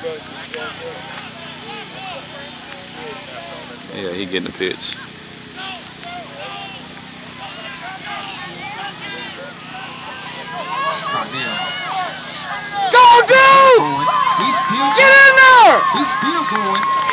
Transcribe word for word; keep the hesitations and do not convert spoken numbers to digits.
Yeah, he getting the pitch. Go, dude! He's still Get in there! He's still going.